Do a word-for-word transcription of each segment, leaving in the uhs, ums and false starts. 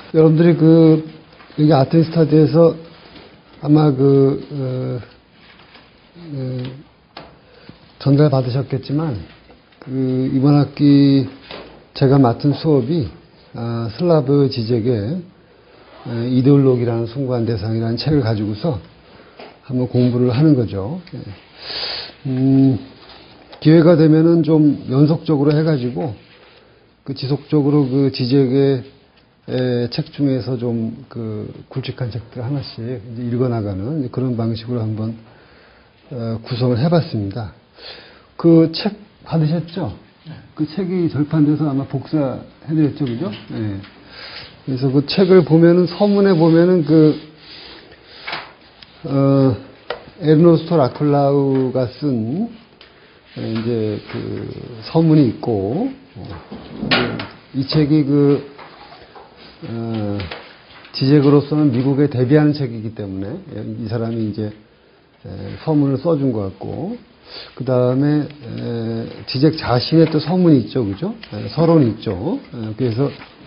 여러분들이 그, 여기 아테네 스타디에서 아마 그, 어, 어, 전달 받으셨겠지만, 그, 이번 학기 제가 맡은 수업이, 아, 슬라브 지적의 이데올로기라는 숭고한 대상이라는 책을 가지고서 한번 공부를 하는 거죠. 음, 기회가 되면은 좀 연속적으로 해가지고, 그 지속적으로 그 지적의 책 중에서 좀 그 굵직한 책들 하나씩 이제 읽어나가는 그런 방식으로 한번 구성을 해봤습니다. 그 책 받으셨죠? 그 책이 절판돼서 아마 복사해드렸죠, 그죠? 네. 그래서 그 책을 보면은 서문에 보면은 그 어, 에르노스토 라클라우가 쓴 이제 그 서문이 있고 이 책이 그 어, 지적으로서는 미국에 데뷔하는 책이기 때문에 이 사람이 이제 서문을 써준 것 같고 그 다음에 지적 자신의 또 서문이 있죠, 그죠? 서론이 있죠. 그래서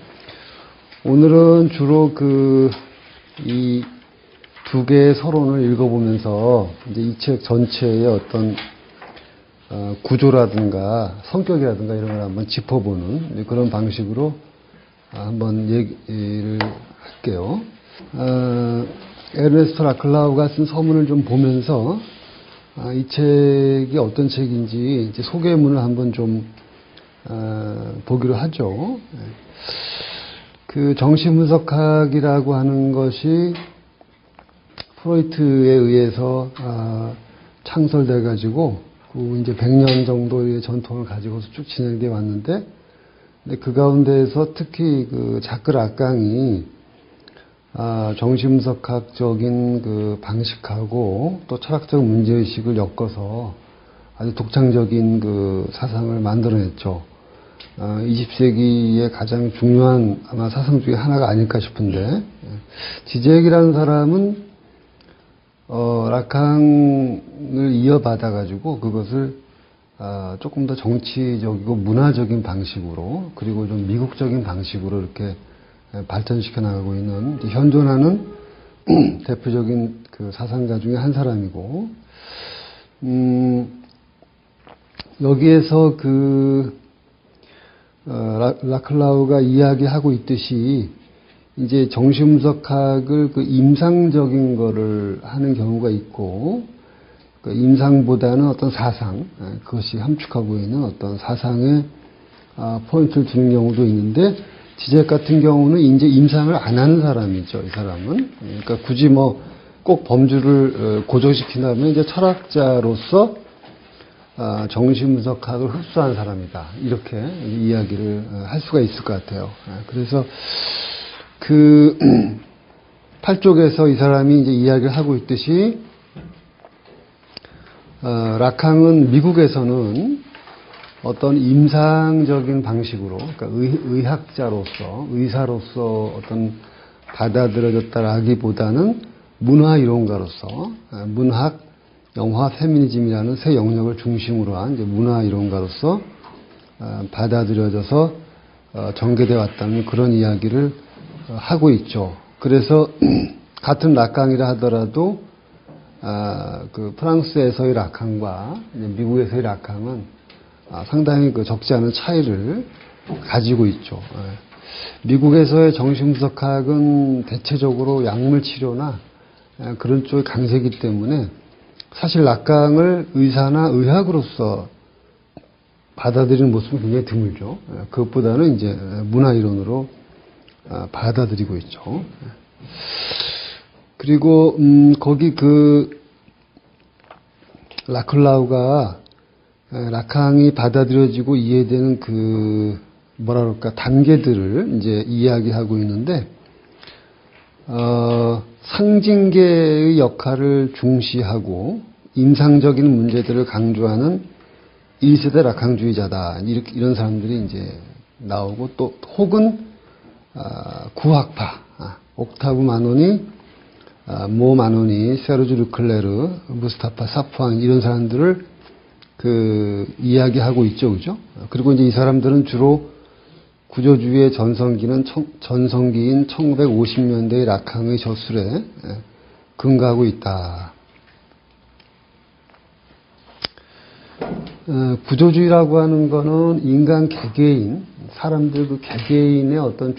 오늘은 주로 그 이 두 개의 서론을 읽어보면서 이제 이 책 전체의 어떤 어, 구조라든가 성격이라든가 이런 걸 한번 짚어보는 그런 방식으로 한번 얘기를 할게요. 어, 에르네스토 라클라우가 쓴 서문을 좀 보면서 아, 이 책이 어떤 책인지 이제 소개문을 한번 좀 어, 보기로 하죠. 그 정신분석학이라고 하는 것이 프로이트에 의해서 아, 창설돼 가지고 그 이제 백 년 정도의 전통을 가지고서 쭉 진행되어 왔는데, 근데 그 가운데에서 특히 그 자크 락강이 아, 정신분석학적인 그 방식하고 또 철학적 문제의식을 엮어서 아주 독창적인 그 사상을 만들어냈죠. 아, 이십 세기의 가장 중요한 아마 사상 중에 하나가 아닐까 싶은데, 지젝이라는 사람은 어, 락강을 이어받아가지고 그것을 아, 조금 더 정치적이고 문화적인 방식으로 그리고 좀 미국적인 방식으로 이렇게 발전시켜 나가고 있는 현존하는 대표적인 그 사상가 중에 한 사람이고, 음, 여기에서 그 어, 라, 라클라우가 이야기하고 있듯이 이제 정신분석학을 그 임상적인 거를 하는 경우가 있고, 그 임상보다는 어떤 사상, 그것이 함축하고 있는 어떤 사상에 아, 포인트를 두는 경우도 있는데, 지젝 같은 경우는 이제 임상을 안 하는 사람이죠, 이 사람은. 그러니까 굳이 뭐 꼭 범주를 고정시킨다면 이제 철학자로서 아, 정신분석학을 흡수한 사람이다, 이렇게 이야기를 할 수가 있을 것 같아요. 그래서 그 팔 쪽에서 이 사람이 이제 이야기를 하고 있듯이 어, 락강은 미국에서는 어떤 임상적인 방식으로, 그러니까 의, 의학자로서, 의사로서 어떤 받아들여졌다라기보다는 문화이론가로서, 문학, 영화, 페미니즘이라는 새 영역을 중심으로 한 이제 문화이론가로서 받아들여져서 전개되어 왔다는 그런 이야기를 하고 있죠. 그래서 같은 락강이라 하더라도 아, 그 프랑스에서의 락강과 미국에서의 락강은 아, 상당히 그 적지 않은 차이를 가지고 있죠. 예. 미국에서의 정신분석학은 대체적으로 약물치료나 예, 그런 쪽이 강세이기 때문에 사실 락강을 의사나 의학으로서 받아들이는 모습은 굉장히 드물죠. 예, 그것보다는 이제 문화이론으로 아, 받아들이고 있죠. 예. 그리고 음, 거기 그 라클라우가 락강이 받아들여지고 이해되는 그 뭐라 그럴까 단계들을 이제 이야기하고 있는데, 어, 상징계의 역할을 중시하고 임상적인 문제들을 강조하는 일 세대 락강주의자다, 이렇게 이런 사람들이 이제 나오고, 또 혹은 아, 구학파 아, 옥타브 마노니, 아, 모 마노니, 세르주 르클레르, 무스타파 사푸안, 이런 사람들을 그 이야기하고 있죠, 그죠? 그리고 이제 이 사람들은 주로 구조주의의 전성기는 청, 전성기인 천구백오십 년대의 락항의 저술에 근거하고 있다. 어, 구조주의라고 하는 거는 인간 개개인, 사람들 그 개개인의 어떤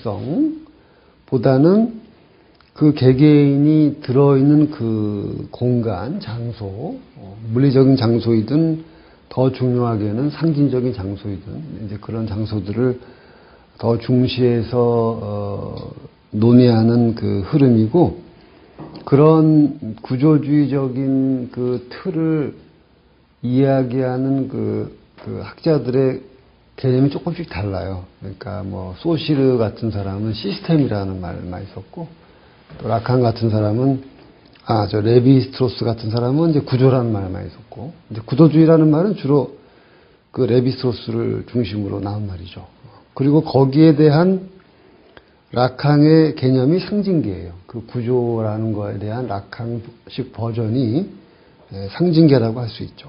주체성보다는 그 개개인이 들어있는 그 공간, 장소, 어, 물리적인 장소이든 더 중요하게는 상징적인 장소이든 이제 그런 장소들을 더 중시해서 어, 논의하는 그 흐름이고, 그런 구조주의적인 그 틀을 이야기하는 그, 그 학자들의 개념이 조금씩 달라요. 그러니까 뭐 소시르 같은 사람은 시스템이라는 말을 많이 썼고, 또 라칸 같은 사람은 아 저 레비스트로스 같은 사람은 이제 구조라는 말을 많이 썼고, 이제 구조주의라는 말은 주로 그 레비스트로스를 중심으로 나온 말이죠. 그리고 거기에 대한 라칸의 개념이 상징계예요. 그 구조라는 거에 대한 라칸식 버전이 상징계라고 할 수 있죠.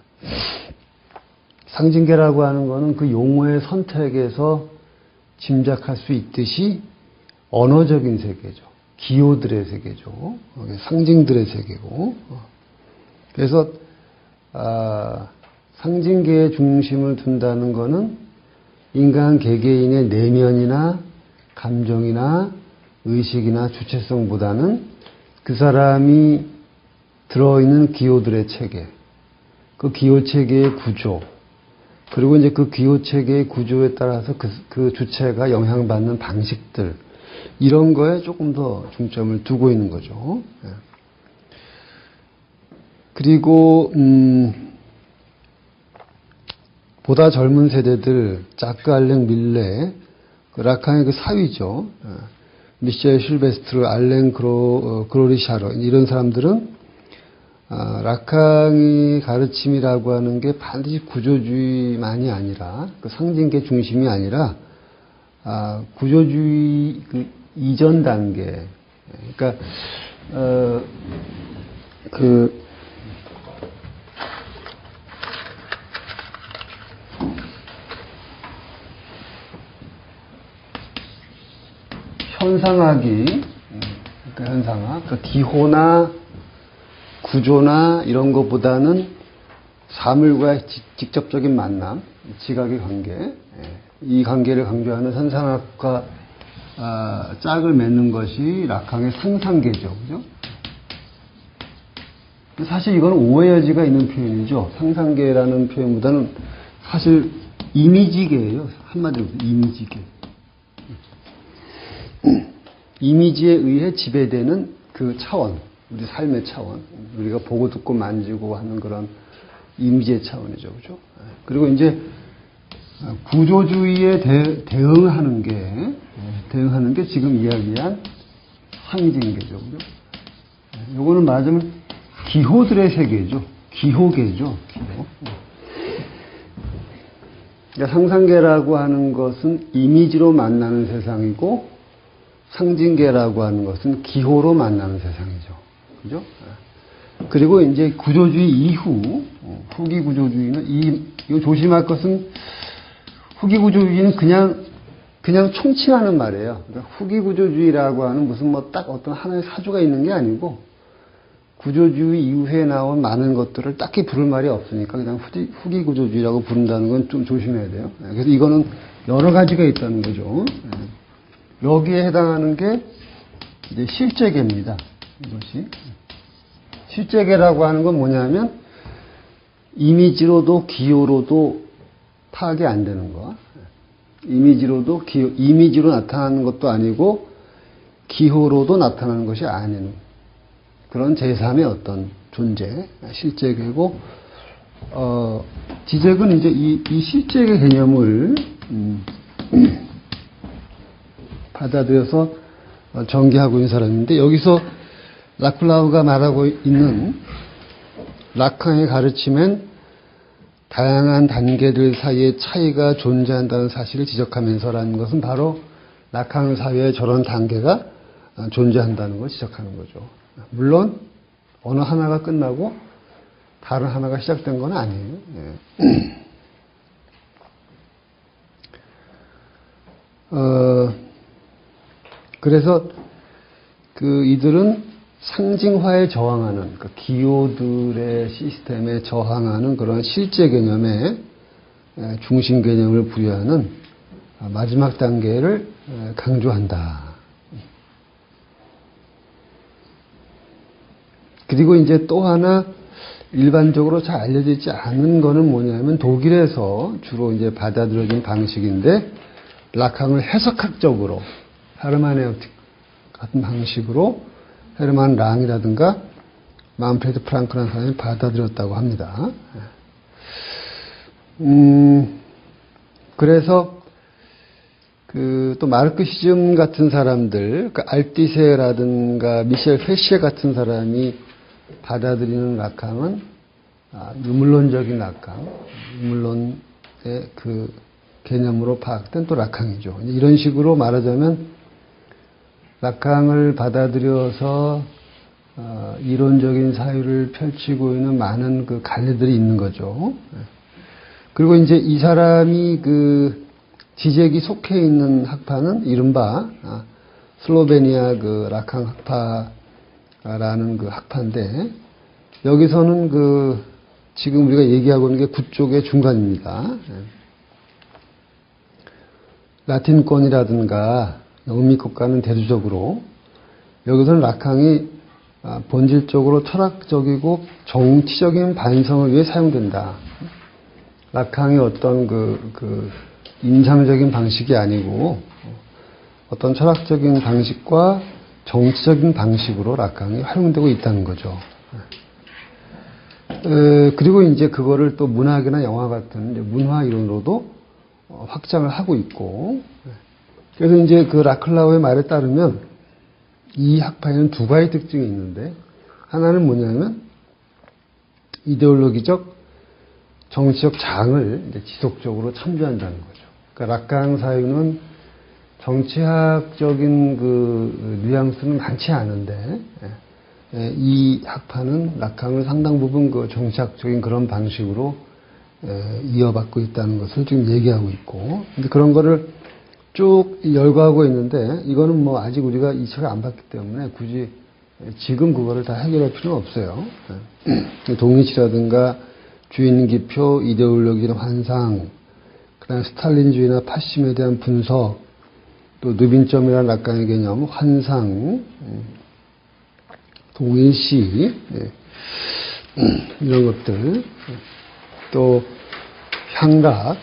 상징계라고 하는 거는 그 용어의 선택에서 짐작할 수 있듯이 언어적인 세계죠. 기호들의 세계죠. 상징들의 세계고. 그래서 아, 상징계의 중심을 둔다는 거는 인간 개개인의 내면이나 감정이나 의식이나 주체성보다는 그 사람이 들어있는 기호들의 체계, 그 기호 체계의 구조, 그리고 이제 그 기호 체계의 구조에 따라서 그, 그 주체가 영향받는 방식들, 이런 거에 조금 더 중점을 두고 있는 거죠. 그리고 음, 보다 젊은 세대들, 자크 알랭 밀레, 그 라칸의 그 사위죠. 미셸 실베스트르, 알랭 그로, 어, 그로리샤러, 이런 사람들은 아, 라칸이 가르침이라고 하는 게 반드시 구조주의만이 아니라, 그 상징계 중심이 아니라, 아, 구조주의 그 이전 단계, 그러니까 어, 그 현상학이, 그러니까 현상학, 그 기호나 구조나 이런 것보다는 사물과의 직접적인 만남, 지각의 관계, 이 관계를 강조하는 현상학과 아, 짝을 맺는 것이 라칸의 상상계죠. 그죠? 사실 이건 오해 여지가 있는 표현이죠. 상상계라는 표현보다는 사실 이미지계예요. 한마디로 이미지계. 이미지에 의해 지배되는 그 차원, 우리 삶의 차원, 우리가 보고 듣고 만지고 하는 그런 이미지의 차원이죠. 그죠? 그리고 이제 구조주의에 대, 대응하는 게, 대응하는 게 지금 이야기한 상징계죠. 그죠? 요거는 말하자면 기호들의 세계죠. 기호계죠. 기호. 그러니까 상상계라고 하는 것은 이미지로 만나는 세상이고, 상징계라고 하는 것은 기호로 만나는 세상이죠. 그죠? 그리고 이제 구조주의 이후, 후기 구조주의는, 이, 이거 조심할 것은, 후기 구조주의는 그냥, 그냥 총칭하는 말이에요. 그러니까 후기 구조주의라고 하는 무슨 뭐 딱 어떤 하나의 사주가 있는 게 아니고, 구조주의 이후에 나온 많은 것들을 딱히 부를 말이 없으니까 그냥 후기, 후기 구조주의라고 부른다는 건 좀 조심해야 돼요. 그래서 이거는 여러 가지가 있다는 거죠. 여기에 해당하는 게 이제 실제계입니다. 이것이. 실제계라고 하는 건 뭐냐면 이미지로도 기호로도 파악이 안 되는 거. 이미지로도 기호, 이미지로 나타나는 것도 아니고 기호로도 나타나는 것이 아닌 그런 제삼의 어떤 존재, 실제계고, 어, 지적은 이제 이, 이 실제계 개념을 음, 받아들여서 전개하고 있는 사람인데, 여기서 라클라우가 말하고 있는 라칸의 가르침엔 다양한 단계들 사이에 차이가 존재한다는 사실을 지적하면서라는 것은 바로 라칸 사회에 저런 단계가 존재한다는 걸 지적하는 거죠. 물론 어느 하나가 끝나고 다른 하나가 시작된 건 아니에요. 네. 어, 그래서 그 이들은 상징화에 저항하는, 그 기호들의 시스템에 저항하는 그런 실제 개념의 중심 개념을 부여하는 마지막 단계를 강조한다. 그리고 이제 또 하나 일반적으로 잘 알려져 있지 않은 거는 뭐냐면 독일에서 주로 이제 받아들여진 방식인데 락항을 해석학적으로 헤르만헤우틱 같은 방식으로 헤르만 랑이라든가 만프레드 프랑크라는 사람이 받아들였다고 합니다. 음, 그래서 그 또 마르크시즘 같은 사람들, 그 알티세라든가 미셸 페시에 같은 사람이 받아들이는 락항은 아, 유물론적인 락항, 유물론의 그 개념으로 파악된 또 락항이죠. 이런 식으로 말하자면 락항을 받아들여서 어, 이론적인 사유를 펼치고 있는 많은 그 갈래들이 있는 거죠. 그리고 이제 이 사람이 그 지적이 속해 있는 학파는 이른바 아, 슬로베니아 그 락항 학파라는 그 학파인데 여기서는 그 지금 우리가 얘기하고 있는 게 북쪽의 중간입니다. 라틴권이라든가 영미국가는 대두적으로 여기서는 락항이 본질적으로 철학적이고 정치적인 반성을 위해 사용된다. 락항이 어떤 그, 그 임상적인 방식이 아니고 어떤 철학적인 방식과 정치적인 방식으로 락항이 활용되고 있다는 거죠. 에, 그리고 이제 그거를 또 문학이나 영화 같은 문화 이론으로도 확장을 하고 있고, 그래서 이제 그 라클라우의 말에 따르면 이 학파에는 두 가지 특징이 있는데, 하나는 뭐냐면 이데올로기적, 정치적 장을 이제 지속적으로 참조한다는 거죠. 그러니까 락강 사유는 정치학적인 그 뉘앙스는 많지 않은데, 이 학파는 락강을 상당 부분 그 정치학적인 그런 방식으로 이어받고 있다는 것을 지금 얘기하고 있고, 근데 그런 거를 쭉 열거하고 있는데, 이거는 뭐 아직 우리가 이 책을 안 봤기 때문에 굳이 지금 그거를 다 해결할 필요는 없어요. 동리치라든가 주인기표, 이데올로기적 환상, 그 다음에 스탈린주의나 파시즘에 대한 분석, 또 누빈점이라는 락강의 개념, 환상, 동일시, 이런 것들, 또 향락,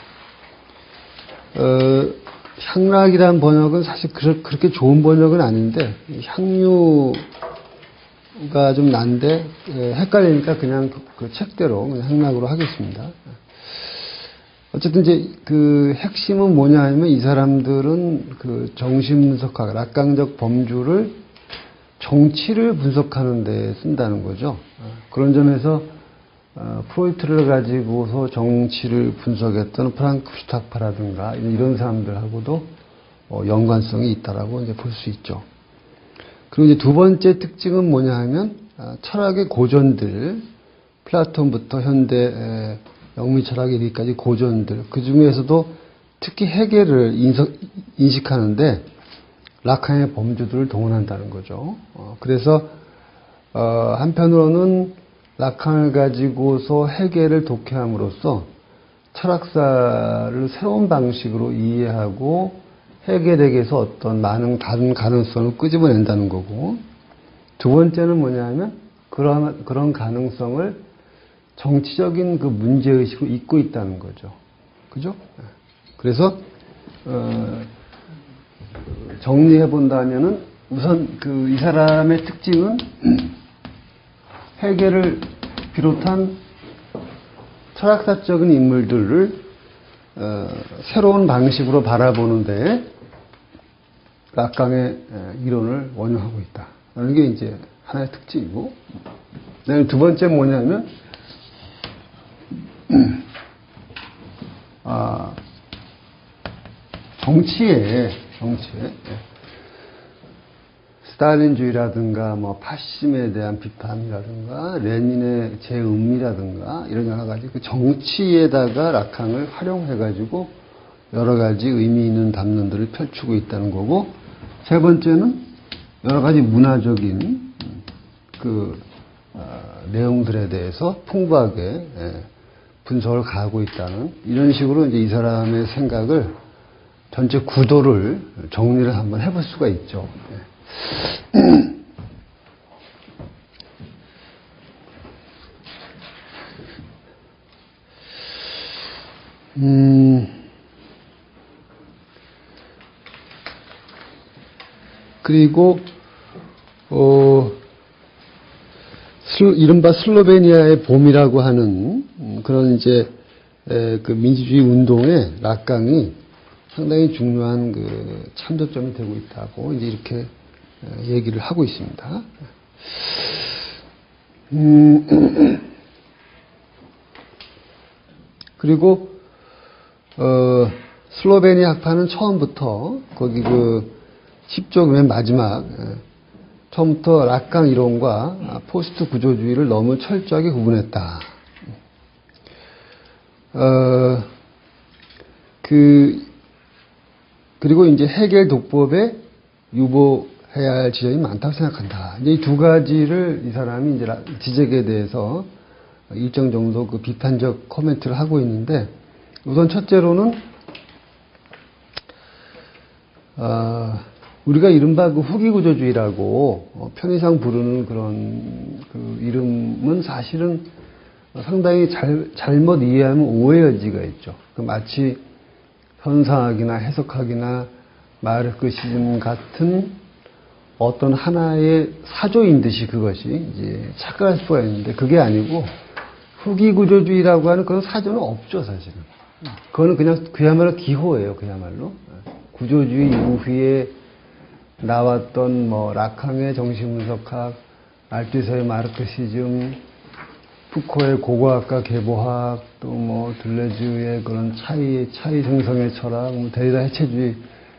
어, 향락이라는 번역은 사실 그렇게 좋은 번역은 아닌데 향유가 좀 난데 헷갈리니까 그냥 그, 그 책대로 그냥 향락으로 하겠습니다. 어쨌든 이제 그 핵심은 뭐냐 하면 이 사람들은 그 정신분석학, 락강적 범주를 정치를 분석하는 데 쓴다는 거죠. 그런 점에서 어, 프로이트를 가지고서 정치를 분석했던 프랑크 슈타파라든가 이런 사람들하고도 어, 연관성이 있다라고 이제 볼 수 있죠. 그리고 이제 두 번째 특징은 뭐냐 하면 아, 철학의 고전들, 플라톤부터 현대 에, 영미 철학에 이르기까지 고전들, 그 중에서도 특히 해겔을 인석, 인식하는데 락항의 범주들을 동원한다는 거죠. 어, 그래서 어, 한편으로는 락항을 가지고서 해겔을 독해함으로써 철학사를 새로운 방식으로 이해하고 해겔에게서 어떤 많은 다른 가능성을 끄집어낸다는 거고, 두 번째는 뭐냐면 그런 그런 가능성을 정치적인 그 문제의식으로 잇고 있다는 거죠. 그죠? 그래서 어, 정리해 본다면은 우선 그 이 사람의 특징은 해겔을 비롯한 철학사적인 인물들을 어, 새로운 방식으로 바라보는데 락강의 이론을 원용하고 있다. 이게 이제 하나의 특징이고, 두 번째 뭐냐면 아, 정치에 정치에 스탈린주의라든가 뭐 파시즘에 대한 비판이라든가 레닌의 재음미라든가 이런 여러 가지 그 정치에다가 락항을 활용해 가지고 여러 가지 의미 있는 담론들을 펼치고 있다는 거고, 세 번째는 여러 가지 문화적인 그 어, 내용들에 대해서 풍부하게 예, 분석을 가하고 있다는 이런 식으로 이제 이 사람의 생각을 전체 구도를 정리를 한번 해볼 수가 있죠. 예. 음, 그리고, 어, 슬, 이른바 슬로베니아의 봄이라고 하는 그런 이제, 에, 그 민주주의 운동의 락강이 상당히 중요한 그 참조점이 되고 있다고 이제 이렇게 얘기를 하고 있습니다. 음, 그리고, 어, 슬로베니아 학파는 처음부터 거기 그 십 쪽 맨 마지막 처음부터 락강 이론과 포스트 구조주의를 너무 철저하게 구분했다. 어, 그 그리고 이제 해겔 독법에 유보해야 할 지점이 많다고 생각한다. 이제 이 두 가지를 이 사람이 이제 지적에 대해서 일정 정도 그 비판적 코멘트를 하고 있는데, 우선 첫째로는, 어, 우리가 이른바 그 후기구조주의라고 편의상 부르는 그런 그 이름은 사실은 상당히 잘, 잘못 이해하면 오해의 여지가 있죠. 그 마치 현상학이나 해석학이나 마르크시즘 같은 어떤 하나의 사조인 듯이 그것이 이제 착각할 수가 있는데, 그게 아니고 후기구조주의라고 하는 그런 사조는 없죠, 사실은. 그거는 그냥 그야말로 기호예요, 그야말로. 구조주의 이후에 나왔던 뭐 락항의 정신분석학, 알투이서의 마르크시즘, 푸코의 고고학과 계보학, 또 뭐 들레즈의 그런 차이 차이 생성의 철학, 뭐 데리다 해체주의,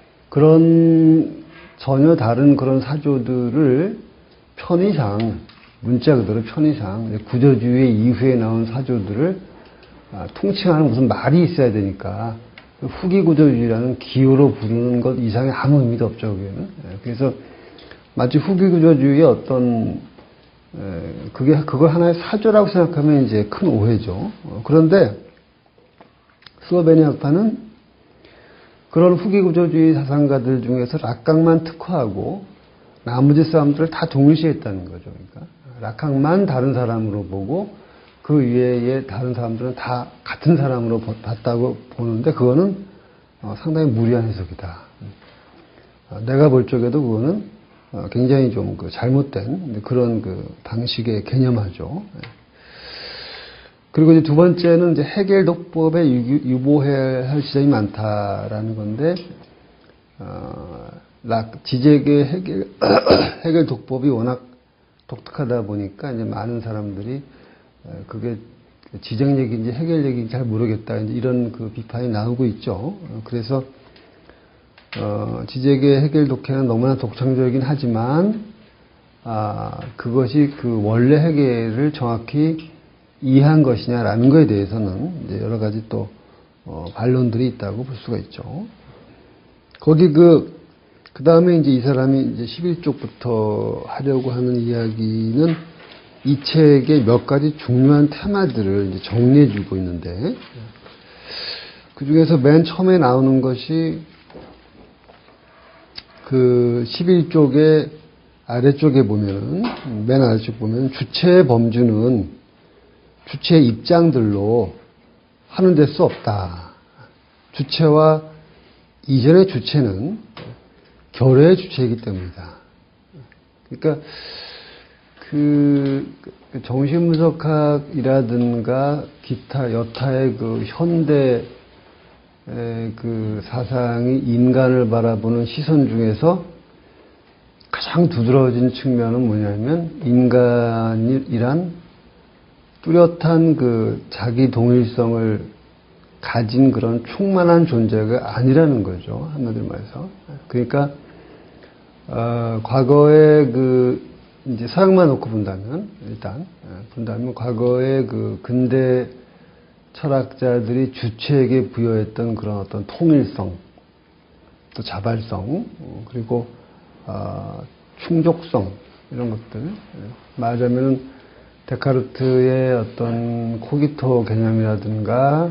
그런 전혀 다른 그런 사조들을 편의상, 문자 그대로 편의상 구조주의 이후에 나온 사조들을 통칭하는 무슨 말이 있어야 되니까 후기 구조주의라는 기호로 부르는 것 이상의 아무 의미도 없죠, 그게는. 그래서 마치 후기 구조주의의 어떤 그게 그걸 하나의 사조라고 생각하면 이제 큰 오해죠. 그런데 슬로베니아 학파는 그런 후기 구조주의 사상가들 중에서 락강만 특화하고 나머지 사람들을 다 동일시했다는 거죠. 그러니까 락강만 다른 사람으로 보고 그 위에 다른 사람들은 다 같은 사람으로 봤다고 보는데, 그거는 상당히 무리한 해석이다. 내가 볼 적에도 그거는 굉장히 좀 그 잘못된 그런 그 방식의 개념하죠. 그리고 이제 두 번째는 이제 해겔 독법에 유보해야 할 지점이 많다라는 건데, 어, 락, 지적의 해겔, 해겔 독법이 워낙 독특하다 보니까 이제 많은 사람들이 그게 지적 얘기인지 해결 얘기인지 잘 모르겠다, 이제 이런 그 비판이 나오고 있죠. 그래서 어, 지적의 해결 독해는 너무나 독창적이긴 하지만, 아, 그것이 그 원래 해결을 정확히 이해한 것이냐라는 것에 대해서는 이제 여러 가지 또 어, 반론들이 있다고 볼 수가 있죠. 거기 그, 그 다음에 이제 이 사람이 이제 십일 쪽부터 하려고 하는 이야기는 이 책의 몇 가지 중요한 테마들을 이제 정리해 주고 있는데, 그 중에서 맨 처음에 나오는 것이 그 십일 쪽의 아래쪽에 보면은, 맨 아래쪽 보면 주체의 범주는 주체의 입장들로 하는 수 없다. 주체와 이전의 주체는 결의 주체이기 때문이다. 그러니까 그 정신분석학이라든가 기타 여타의 그 현대 그 사상이 인간을 바라보는 시선 중에서 가장 두드러진 측면은 뭐냐면, 인간이란 뚜렷한 그 자기 동일성을 가진 그런 충만한 존재가 아니라는 거죠, 한마디로 말해서. 그러니까 어, 과거에 그 이제 서양만 놓고 본다면, 일단 본다면 과거의 그 근대 철학자들이 주체에게 부여했던 그런 어떤 통일성, 또 자발성, 그리고 어, 충족성 이런 것들. 말하자면 데카르트의 어떤 코기토 개념이라든가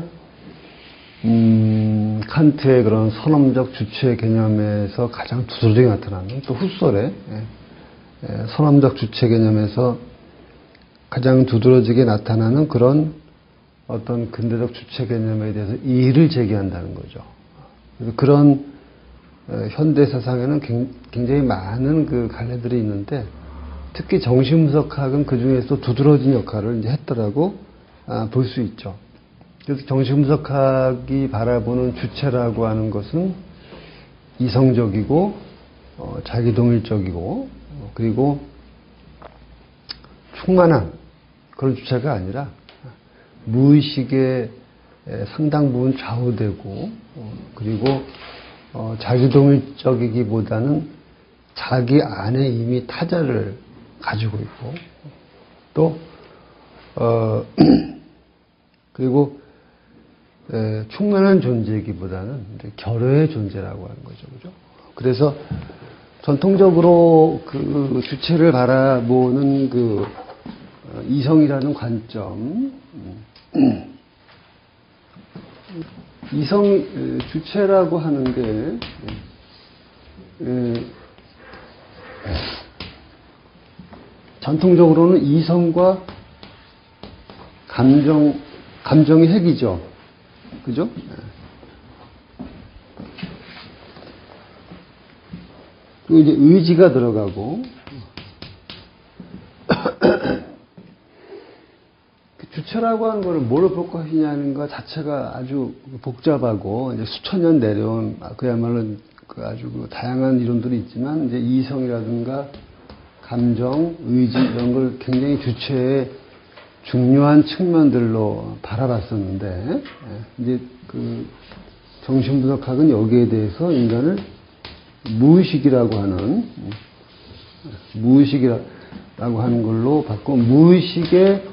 음, 칸트의 그런 선험적 주체 개념에서 가장 두드러지게 나타나는, 또 후솔의 예, 예, 선험적 주체 개념에서 가장 두드러지게 나타나는 그런 어떤 근대적 주체 개념에 대해서 이의를 제기한다는 거죠. 그래서 그런 어, 현대 세상에는 굉장히 많은 그 갈래들이 있는데, 특히 정신분석학은 그 중에서 두드러진 역할을 이제 했더라고 아, 볼 수 있죠. 그래서 정신분석학이 바라보는 주체라고 하는 것은 이성적이고 어, 자기동일적이고 어, 그리고 충만한 그런 주체가 아니라 무의식의 상당 부분 좌우되고 어, 그리고 어, 자기동일적이기보다는 자기 안에 이미 타자를 가지고 있고 또 어, 그리고 에, 충만한 존재이기보다는 이제 결여의 존재라고 하는 거죠, 그죠? 그래서 전통적으로 그 주체를 바라보는 그 어, 이성이라는 관점, 음, 이성 에, 주체라고 하는 게 에, 전통적으로는 이성과 감정, 감정의 핵이죠. 그죠? 그리고 이제 의지가 들어가고, 주체라고 하는 거를 뭘로 볼 것이냐는 것 자체가 아주 복잡하고, 이제 수천 년 내려온, 그야말로 그 아주 그 다양한 이론들이 있지만, 이제 이성이라든가 감정, 의지, 이런 걸 굉장히 주체의 중요한 측면들로 바라봤었는데, 이제 그 정신분석학은 여기에 대해서 인간을 무의식이라고 하는, 무의식이라고 하는 걸로 봤고, 무의식의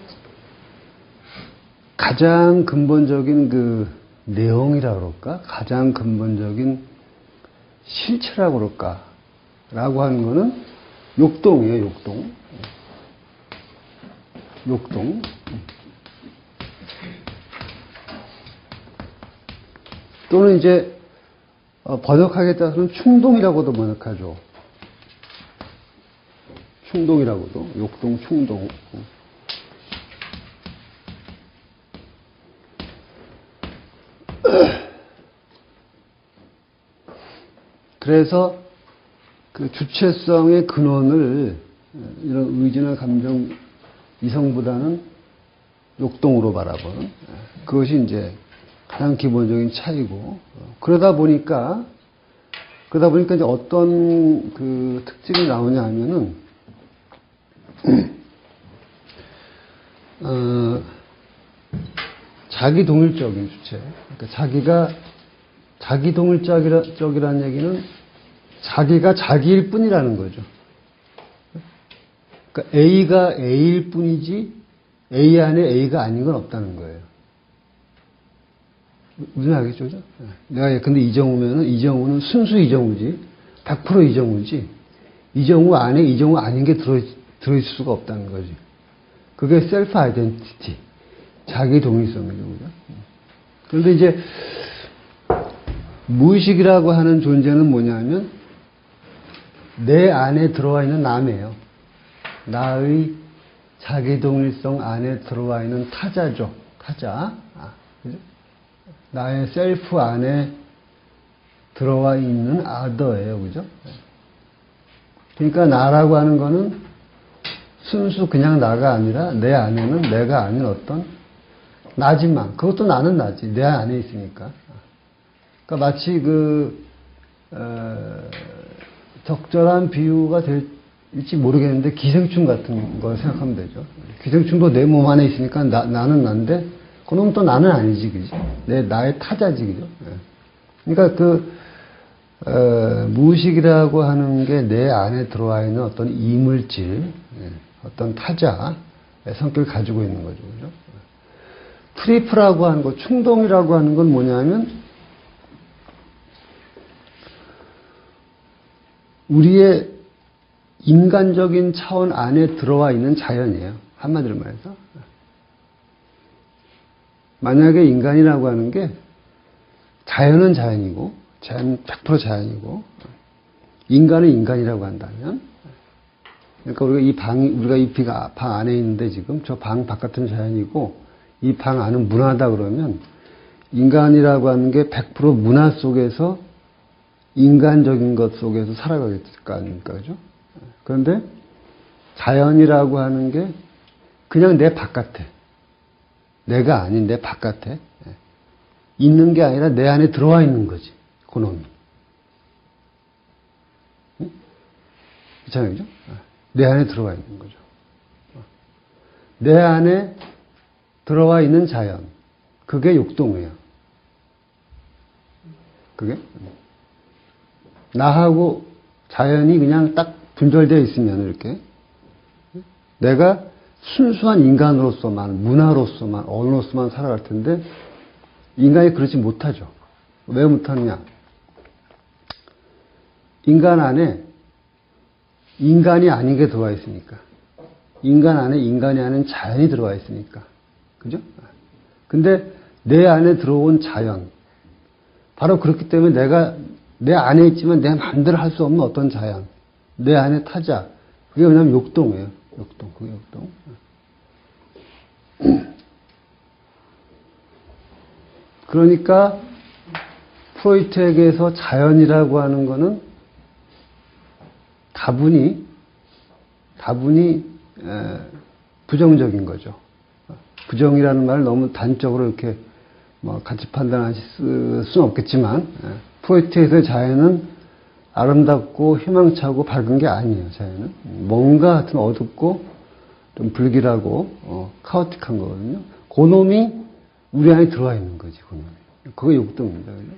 가장 근본적인 그 내용이라고 그럴까? 가장 근본적인 실체라고 그럴까? 라고 하는 거는 욕동이에요, 욕동. 욕동. 또는 이제 번역하기에 따라서는 충동이라고도 번역하죠. 충동이라고도. 욕동, 충동. 그래서 그 주체성의 근원을 이런 의지나 감정, 이성보다는 욕동으로 바라보는, 그것이 이제 가장 기본적인 차이고, 그러다 보니까, 그러다 보니까 이제 어떤 그 특징이 나오냐 하면은, 어, 자기 동일적인 주체. 그러니까 자기가, 자기 동일적이라는 얘기는 자기가 자기일 뿐이라는 거죠. 그러니까 A가 A일 뿐이지 A 안에 A가 아닌 건 없다는 거예요. 무슨 알겠죠? 그죠? 내가 근데 이정우면은 이정우는 순수 이정우지 백 퍼센트 이정우지 이정우 안에 이정우 아닌 게 들어, 들어있을 수가 없다는 거지. 그게 셀프 아이덴티티, 자기 동일성이죠. 그죠? 그런데 이제 무의식이라고 하는 존재는 뭐냐면 내 안에 들어와 있는 남이에요. 나의 자기동일성 안에 들어와 있는 타자죠. 타자. 아, 그죠? 나의 셀프 안에 들어와 있는 아더예요. 그죠? 그러니까 나라고 하는 거는 순수 그냥 나가 아니라 내 안에는 내가 아닌 어떤 나지만, 그것도 나는 나지. 내 안에 있으니까. 그러니까 마치 그, 어, 적절한 비유가 될지 모르겠는데 기생충 같은 걸 생각하면 되죠. 기생충도 내 몸 안에 있으니까 나, 나는 난데 그놈은 또 나는 아니지, 그지? 내 나의 타자지, 그죠? 그러니까 그 어, 무의식이라고 하는 게 내 안에 들어와 있는 어떤 이물질, 어떤 타자의 성격을 가지고 있는 거죠, 그죠? 트리프라고 하는 거, 충동이라고 하는 건 뭐냐면 우리의 인간적인 차원 안에 들어와 있는 자연이에요. 한마디로 말해서. 만약에 인간이라고 하는 게 자연은 자연이고 자연 백 퍼센트 자연이고 인간은 인간이라고 한다면 그러니까 우리가 이 방이 우리가 이 방 안에 있는데 지금 저 방 바깥은 자연이고 이 방 안은 문화다 그러면 인간이라고 하는 게 백 퍼센트 문화 속에서 인간적인 것 속에서 살아가겠을 거 아닙니까? 그죠? 그런데 자연이라고 하는 게 그냥 내 바깥에 내가 아닌 내 바깥에 있는 게 아니라 내 안에 들어와 있는 거지. 그놈이. 응? 그렇잖아요. 그죠? 내 안에 들어와 있는 거죠. 내 안에 들어와 있는 자연. 그게 욕동이에요. 그게? 나하고 자연이 그냥 딱 분절되어 있으면 이렇게 내가 순수한 인간으로서만, 문화로서만, 언어로서만 살아갈 텐데 인간이 그러지 못하죠. 왜 못하느냐? 인간 안에 인간이 아닌 게 들어와 있으니까. 인간 안에 인간이 아닌 자연이 들어와 있으니까. 그죠? 근데 내 안에 들어온 자연. 바로 그렇기 때문에 내가 내 안에 있지만 내 마음대로 할 수 없는 어떤 자연. 내 안에 타자. 그게 뭐냐면 욕동이에요. 욕동. 그게 욕동. 그러니까 프로이트에게서 자연이라고 하는 거는 다분히 다분히 에, 부정적인 거죠. 부정이라는 말을 너무 단적으로 이렇게 뭐 같이 판단하실 수는 없겠지만 에, 프로이트에서의 자연은 아름답고 희망차고 밝은 게 아니에요. 자연은 뭔가 하여튼 어둡고 좀 불길하고 어, 카오틱한 거거든요. 그놈이 우리 안에 들어와 있는 거지. 그놈이. 그게 욕동입니다. 그죠?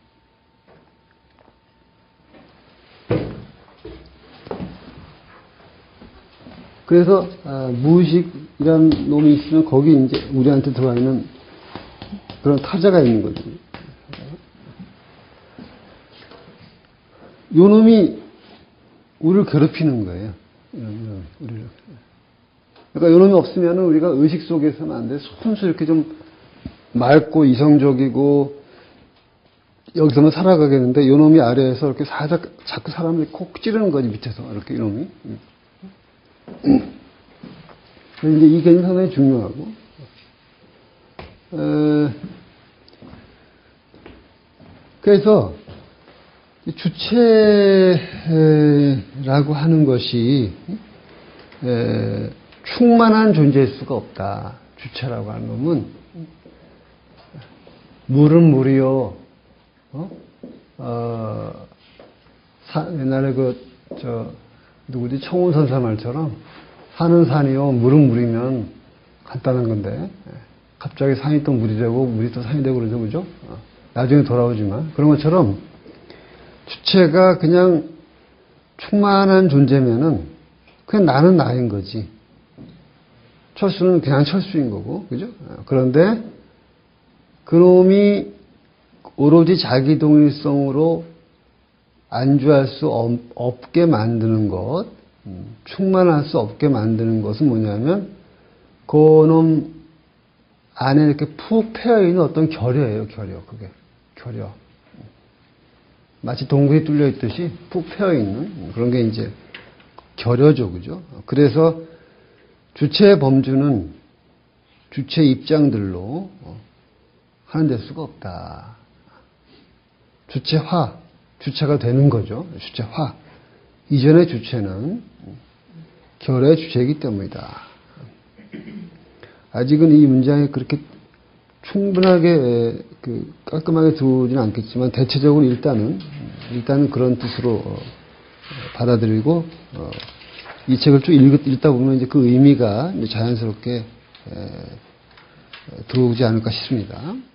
그래서 아, 무의식이라는 놈이 있으면 거기 이제 우리한테 들어와 있는 그런 타자가 있는 거죠. 요 놈이 우리를 괴롭히는 거예요. 우리를. 그러니까 요 놈이 없으면 우리가 의식 속에서는 안 돼. 순수 이렇게 좀 맑고 이성적이고 여기서만 살아가겠는데 요 놈이 아래에서 이렇게 살짝 자꾸 사람을 콕 찌르는 거지 밑에서 이렇게 이놈이. 이제 이 개념이 상당히 중요하고. 에, 그래서 주체라고 하는 것이 에, 충만한 존재일 수가 없다. 주체라고 하는 놈은 물은 물이요. 어? 어, 사, 옛날에 그, 저, 누구지? 청운선사 말처럼 산은 산이요. 물은 물이면 간단한 건데 갑자기 산이 또 물이 되고 물이 또 산이 되고 그러죠. 그죠? 어, 나중에 돌아오지만 그런 것처럼 주체가 그냥 충만한 존재면은 그냥 나는 나인 거지. 철수는 그냥 철수인 거고, 그죠? 그런데 그놈이 오로지 자기 동일성으로 안주할 수 없게 만드는 것, 충만할 수 없게 만드는 것은 뭐냐면 그놈 안에 이렇게 푹 패여있는 어떤 결여예요. 결여. 그게 결여. 마치 동굴이 뚫려 있듯이 푹 패여있는 그런 게 이제 결여죠. 그죠? 그래서 주체의 범주는 주체 입장들로 하는 데 수가 없다. 주체화, 주체가 되는 거죠. 주체화. 이전의 주체는 결의 주체이기 때문이다. 아직은 이 문장이 그렇게 충분하게 그 깔끔하게 들어오지는 않겠지만 대체적으로 일단은 일단은 그런 뜻으로 받아들이고 어, 이 책을 쭉 읽, 읽다 보면 이제 그 의미가 이제 자연스럽게 에, 들어오지 않을까 싶습니다.